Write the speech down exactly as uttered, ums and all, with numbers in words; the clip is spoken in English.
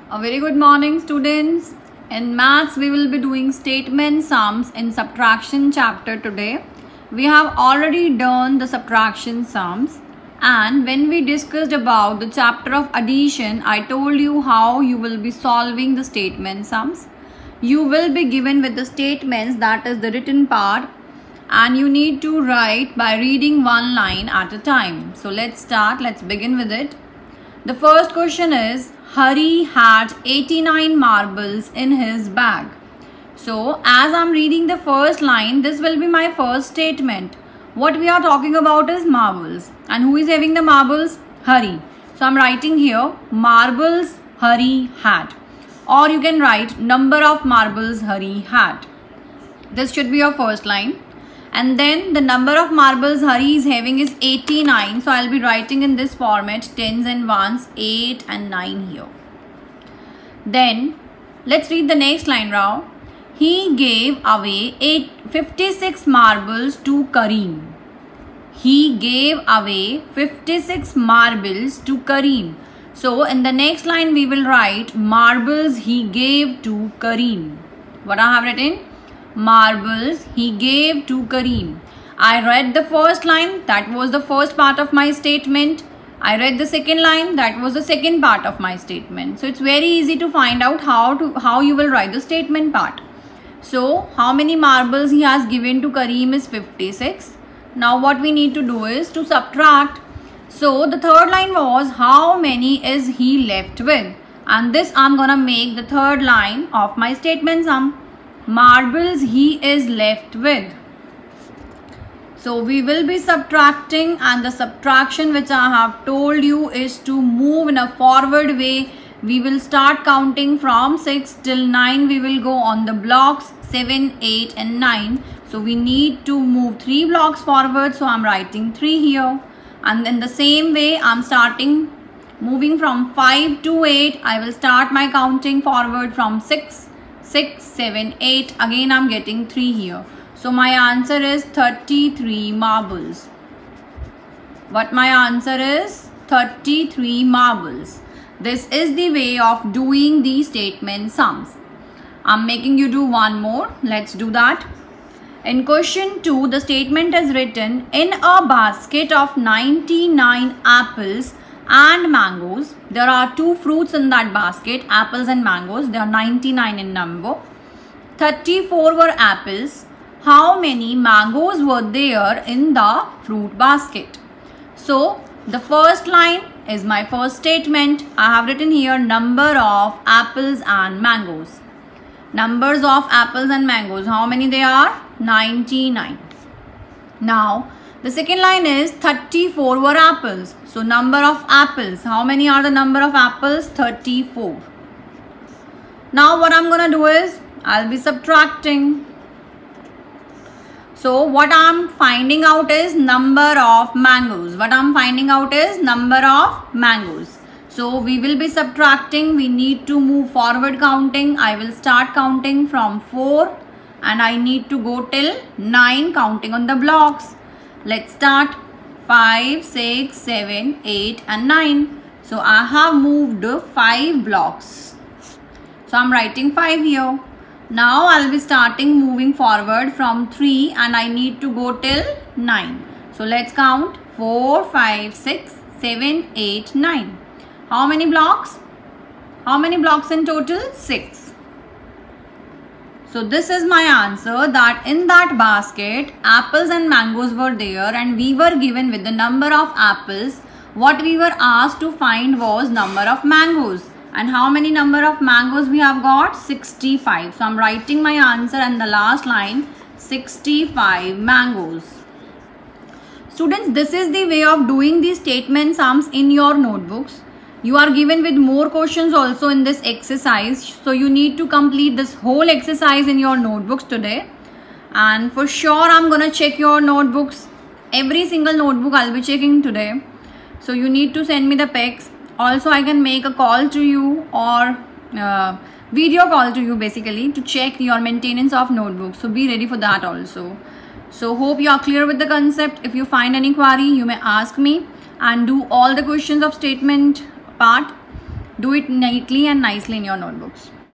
A very good morning, students. In maths, we will be doing statement sums in subtraction chapter today. We have already done the subtraction sums, and when we discussed about the chapter of addition, I told you how you will be solving the statement sums. You will be given with the statements, that is the written part, and you need to write by reading one line at a time. So let's start. Let's begin with it. The first question is, Hari had eighty-nine marbles in his bag. So as I'm reading the first line, this will be my first statement. What we are talking about is marbles. And who is having the marbles? Hari. So I'm writing here, marbles Hari had. Or you can write number of marbles Hari had. This should be your first line. And then the number of marbles Hari is having is eighty-nine. So I'll be writing in this format, tens and ones, eight and nine here. Then let's read the next line now. He gave away eight, fifty-six marbles to Kareem. He gave away fifty-six marbles to Kareem. So in the next line we will write marbles he gave to Kareem. What I have written? Marbles he gave to Kareem. I read the first line, that was the first part of my statement. I read the second line, that was the second part of my statement. So it's very easy to find out how to how you will write the statement part. So how many marbles he has given to Kareem is fifty-six. Now what we need to do is to subtract. So the third line was how many is he left with, and this I'm gonna make the third line of my statement sum. Marbles he is left with. So we will be subtracting, and the subtraction which I have told you is to move in a forward way. We will start counting from six till nine. We will go on the blocks seven, eight and nine. So we need to move three blocks forward. So I'm writing three here. And in the same way I'm starting moving from five to eight. I will start my counting forward from six, six, seven, eight. Again I'm getting three here. So my answer is thirty-three marbles. What my answer is? thirty-three marbles. This is the way of doing the statement sums. I'm making you do one more. Let's do that. In question two, the statement is written, in a basket of ninety-nine apples and mangoes. There are two fruits in that basket, apples and mangoes. They are ninety-nine in number. thirty-four were apples. How many mangoes were there in the fruit basket? So the first line is my first statement. I have written here number of apples and mangoes. Numbers of apples and mangoes. How many they are? ninety-nine. Now the second line is thirty-four were apples. So number of apples. How many are the number of apples? thirty-four. Now what I'm gonna do is I'll be subtracting. So what I'm finding out is number of mangoes. What I'm finding out is number of mangoes. So we will be subtracting. We need to move forward counting. I will start counting from four and I need to go till nine, counting on the blocks. Let's start five, six, seven, eight and nine. So I have moved five blocks. So I'm writing five here. Now I'll be starting moving forward from three and I need to go till nine. So let's count four, five, six, seven, eight, nine. How many blocks? How many blocks in total? six. So this is my answer, that in that basket apples and mangoes were there and we were given with the number of apples. What we were asked to find was number of mangoes. And how many number of mangoes we have got? sixty-five. So I'm writing my answer and the last line, sixty-five mangoes. Students, this is the way of doing the statement sums in your notebooks. You are given with more questions also in this exercise. So you need to complete this whole exercise in your notebooks today. And for sure I'm going to check your notebooks. Every single notebook I'll be checking today. So you need to send me the pics. Also, I can make a call to you or uh, video call to you basically to check your maintenance of notebooks. So be ready for that also. So hope you are clear with the concept. If you find any query, you may ask me and do all the questions of statement part. Do it neatly and nicely in your notebooks.